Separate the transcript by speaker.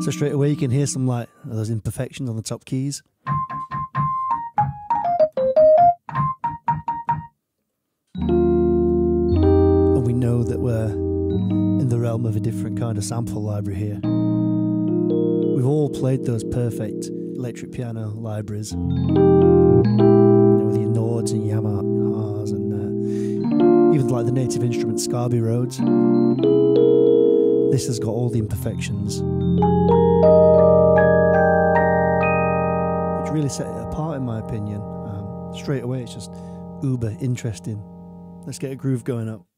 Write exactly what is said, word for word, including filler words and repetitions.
Speaker 1: So straight away you can hear some like those imperfections on the top keys. And we know that we're in the realm of a different kind of sample library here. We've all played those perfect electric piano libraries, you know, with your Nords and Yamahas and uh, even like the native instrument Scarby Rhodes. This has got all the imperfections, which really set it apart in my opinion. Um, straight away it's just uber interesting. Let's get a groove going up.